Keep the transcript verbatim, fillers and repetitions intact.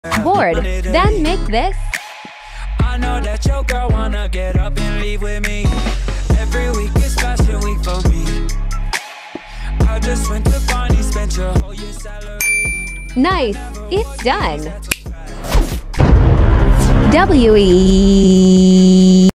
Bored? Then make this. I know that your girl wanna get up and leave with me. Every week is fashion week for me. I just went to Barney, spent your whole year salary. Nice, it's done. W E